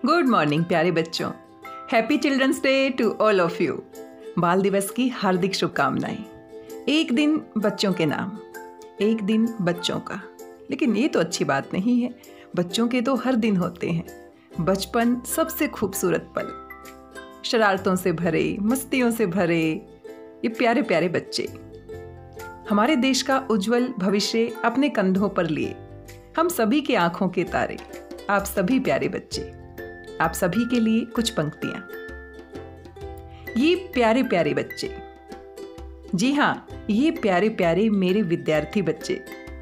Good morning प्यारे बच्चों। Happy children's day to all of you. बाल दिवस की हार्दिक शुभकामनाएं। एक दिन बच्चों के नाम, एक दिन बच्चों का। लेकिन ये तो अच्छी बात नहीं है, बच्चों के तो हर दिन होते हैं। बचपन सबसे खूबसूरत पल, शरारतों से भरे, मस्तियों से भरे ये प्यारे प्यारे बच्चे हमारे देश का उज्जवल भविष्य अपने कंधों पर लिए, हम सभी के आंखों के तारे, आप सभी प्यारे बच्चे। आप सभी के लिए कुछ पंक्तियां। ये प्यारे प्यारे बच्चे, जी हाँ, ये प्यारे प्यारे मेरे विद्यार्थी बच्चे,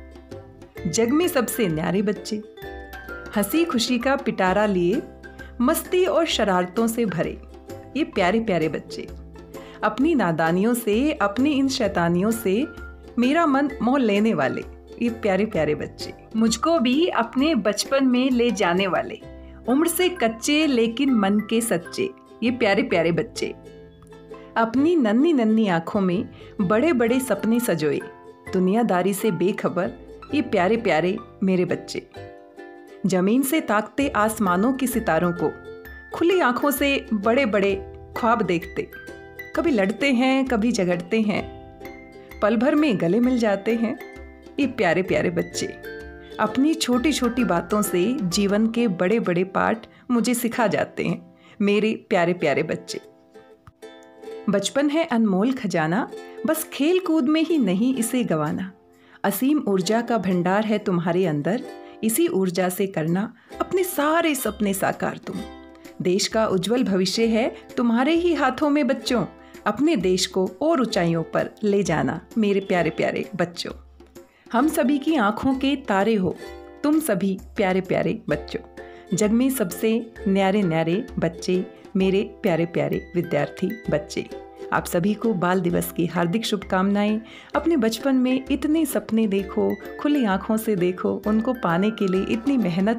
जग में सबसे न्यारे बच्चे, हंसी खुशी का पिटारा लिए, मस्ती और शरारतों से भरे ये प्यारे प्यारे बच्चे, अपनी नादानियों से, अपनी इन शैतानियों से मेरा मन मोह लेने वाले ये प्यारे प्यारे बच्चे, मुझको भी अपने बचपन में ले जाने वाले, उम्र से कच्चे लेकिन मन के सच्चे ये प्यारे प्यारे बच्चे, अपनी नन्ही नन्ही आंखों में बड़े बड़े सपने सजोए, दुनियादारी से बेखबर ये प्यारे प्यारे मेरे बच्चे, जमीन से ताकते आसमानों के सितारों को, खुली आंखों से बड़े बड़े ख्वाब देखते, कभी लड़ते हैं कभी झगड़ते हैं, पल भर में गले मिल जाते हैं ये प्यारे प्यारे बच्चे, अपनी छोटी छोटी बातों से जीवन के बड़े बड़े पाठ मुझे सिखा जाते हैं मेरे प्यारे प्यारे बच्चे। बचपन है अनमोल खजाना, बस खेल कूद में ही नहीं इसे गंवाना, असीम ऊर्जा का भंडार है तुम्हारे अंदर, इसी ऊर्जा से करना अपने सारे सपने साकार तुम, देश का उज्जवल भविष्य है तुम्हारे ही हाथों में बच्चों, अपने देश को और ऊंचाइयों पर ले जाना मेरे प्यारे प्यारे बच्चों। हम सभी की आंखों के तारे हो तुम सभी प्यारे प्यारे बच्चों, जग में सबसे न्यारे न्यारे बच्चे मेरे प्यारे प्यारे विद्यार्थी बच्चे। आप सभी को बाल दिवस की हार्दिक शुभकामनाएं। अपने बचपन में इतने सपने देखो, खुली आंखों से देखो, उनको पाने के लिए इतनी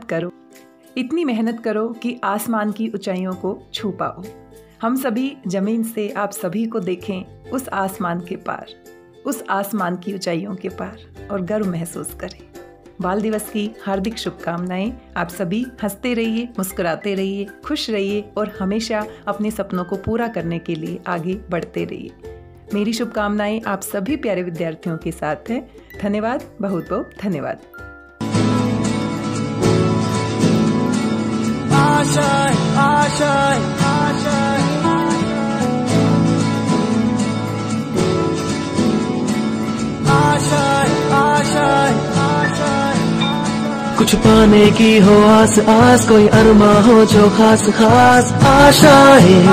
मेहनत करो कि आसमान की ऊंचाइयों को छू पाओ। हम सभी जमीन से आप सभी को देखें उस आसमान के पार, उस आसमान की ऊंचाइयों के पार, और गर्व महसूस करें। बाल दिवस की हार्दिक शुभकामनाएं। आप सभी हंसते रहिए, मुस्कुराते रहिए, खुश रहिए और हमेशा अपने सपनों को पूरा करने के लिए आगे बढ़ते रहिए। मेरी शुभकामनाएं आप सभी प्यारे विद्यार्थियों के साथ हैं। धन्यवाद, बहुत बहुत धन्यवाद। कुछ पाने की हो आस आस, कोई अरमा हो जो खास खास आशाएं,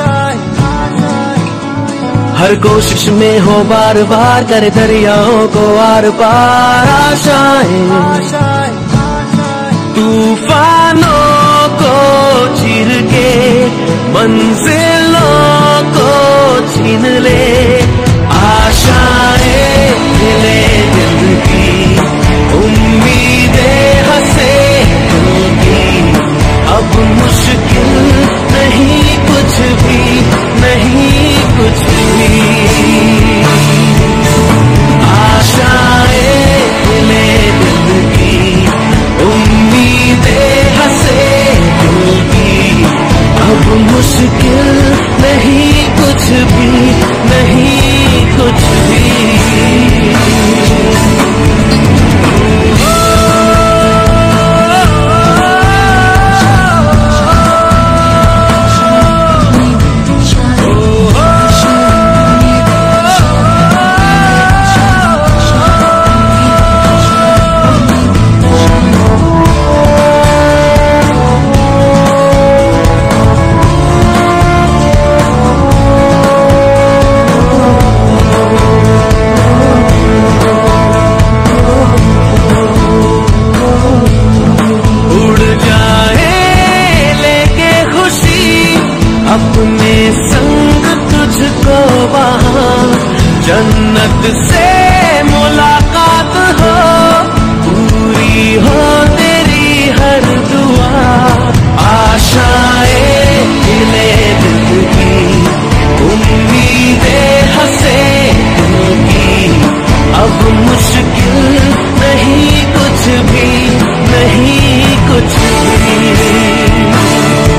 हर कोशिश में हो बार बार, करे दरियाओं को आर पार आशाएं, तूफानों को चीर के मंजिलों को छीन ले, आशाएं मिले दिल की, उम्मीदें हंसे दिल की, अब मुश्किल नहीं कुछ भी, नहीं कुछ भी, आशाएं मिले दिल की, उम्मीदें हंसे दिल की, अब मुश्किल नहीं कुछ भी, नहीं कुछ भी। अपने संग तुझको वहाँ जन्नत से मुलाकात हो, पूरी हो तेरी हर दुआ, आशाएं मिले दिल की, उम्मीदें हंसे दिल की, अब मुश्किल नहीं कुछ भी, नहीं कुछ भी।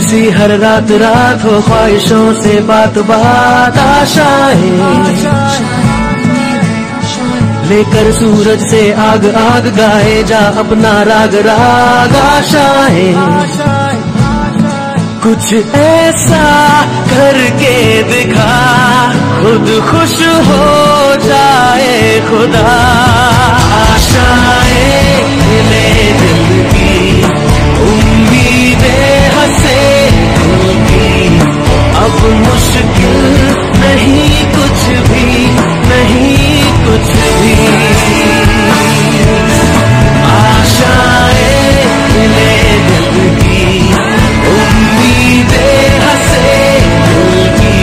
जैसी हर रात रात हो ख्वाहिशों से बात बात आशाएं लेकर सूरज से आग आग गाए जा अपना राग राग आशाएं कुछ ऐसा करके दिखा खुद खुश हो जाए खुदा आशाएं मिले दिल की उम्मीदें हंसे दिल की अब मुश्किल नहीं कुछ भी नहीं कुछ भी आशाएं मिले दिल की उम्मीदें हंसे दिल की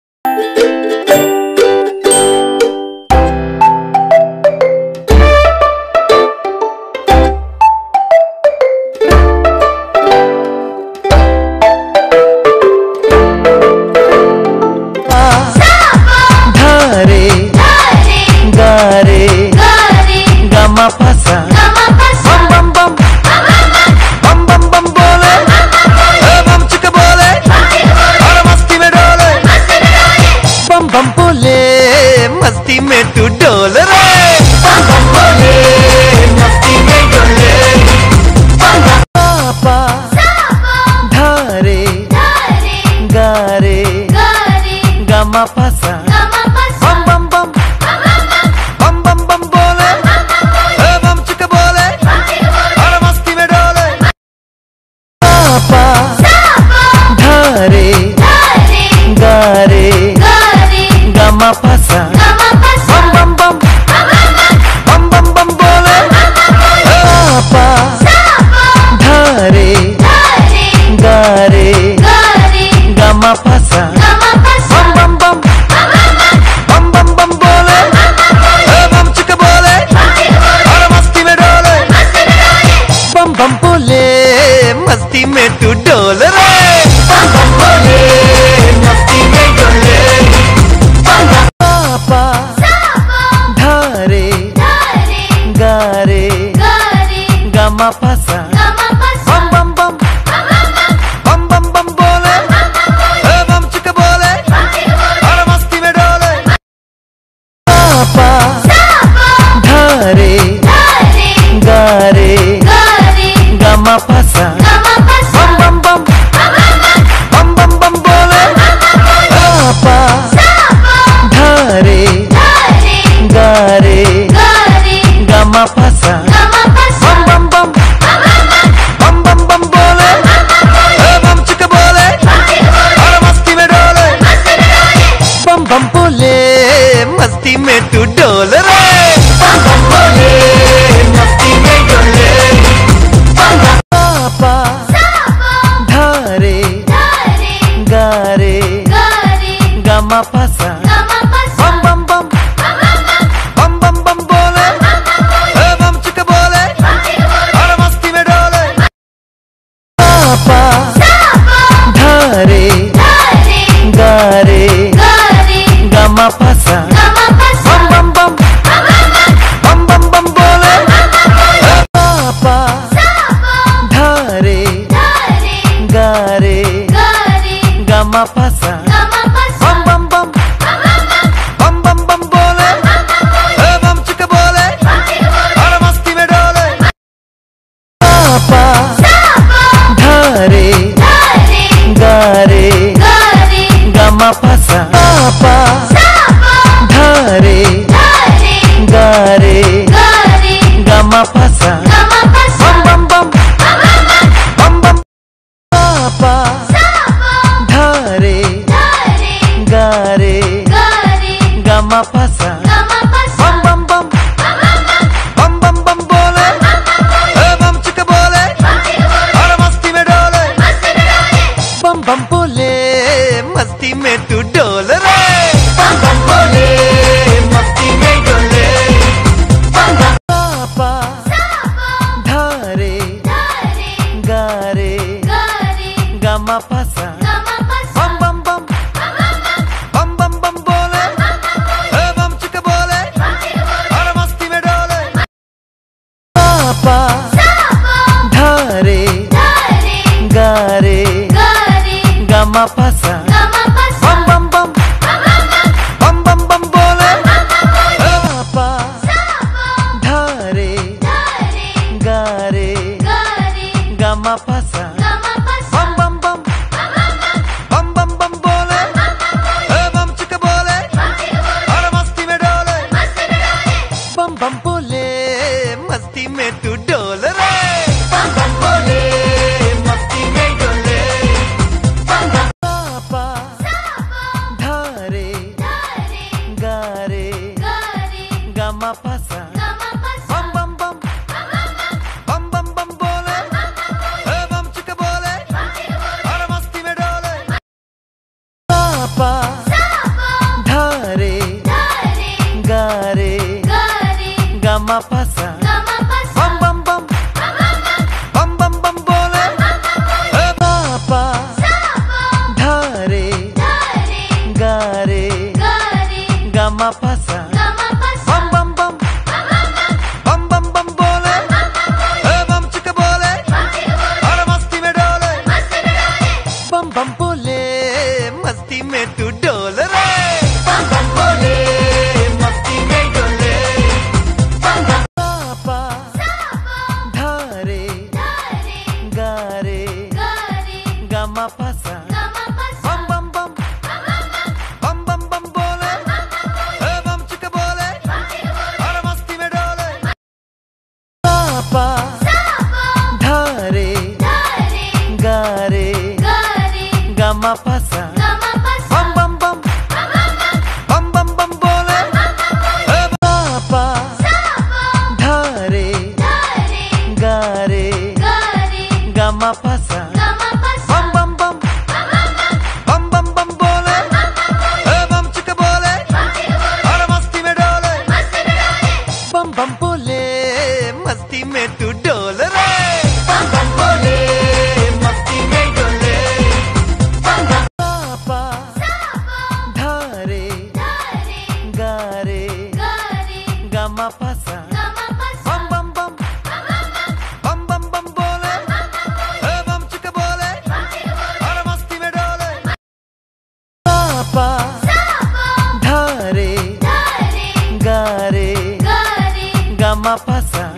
मस्ती में तू डोल रे मस्ती में डोले पापा धारे गारे गामा पासा बम बम बम बम बम बम बोले बम चिक बोले और मस्ती में डोले पापा धारे गारे गामा पासा बम बम बम बम बम बोले पापा धारे गारे गामा पासा बम बम बम बम बम बोले बम चिक बोले और मस्ती में डोले बम बम बोले मस्ती में तू डोल रे बम बम बोले मस्ती में डोले पापा धारे गारे गामा पासा बम बम बम बम बम बम बोले बम चिक बोले और मस्ती में डोले पापा धारे गारे गामा पासा बम बम बम बम बम बोले पापा धारे गारे गामा पासा बम बम बम बम बोले बम चिक बोले और मस्ती में डोले बम बम बोले मस्ती में तू डोल रे बम बम बोले मस्ती में डोले पापा धारे गारे गामा पासा बम बम बम बम बम बोले बम चिक बोले और मस्ती में डोले पापा धारे गारे गामा पासा बम बम बम बोले पापा धारे गारे गामा पासा बम बम बोले बम चिक बोले और मस्ती में डोले पापा धारे गारे गामा पासा पापा धारे गारे गामा पासा बम बम पापा धारे गारे गामा पासा बम बम बोले बम चिक बोले और मस्ती में डोले बम बम बोले मस्ती में तू डोल रे बम बम बोले मस्ती में डोले पापा धारे गारे गामा पासा बम बम बोले बम चिक बोले और मस्ती में डोले पापा धारे गारे पासा बम बम बम बम बम बम बोले पापा धारे गारे गामा पासा बम बम बम बम बम बम बोले बम चिक बोले और मस्ती में डोले बम बम बोले मस्ती में तू डोल रे बम बम बोले मस्ती में डोले पापा धारे गारे गामा पासा बम बम बम बम बम बम बोले बम चिक बोले और मस्ती में डोले पापा धारे गारे गामा पासा बम बम बम बम बम बम बोले पापा धारे गारे गामा पासा बम बम बम बम बम बम बोले बम चिक बोले और मस्ती में डोले बम बम बोले मस्ती में तू डोल रे बम बम बोले मस्ती में डोले पापा धारे गारे गामा पासा बम बम बम बम बम बम बोले बम चिक बोले और मस्ती में डोले पापा धारे गारे गामा पासा बम बम बम बम बम बम बोले पापा धारे गारे गामा पासा बम बम बम बम बम बम बोले बम चिक बोले और मस्ती में डोले बम बम बोले मस्ती में तू डोल रे बम बम बोले मस्ती में डोले पापा धारे गारे गामा पासा बम बम बम बम बम बम बोले बम चिक बोले और मस्ती में डोले पापा धारे गारे गामा पासा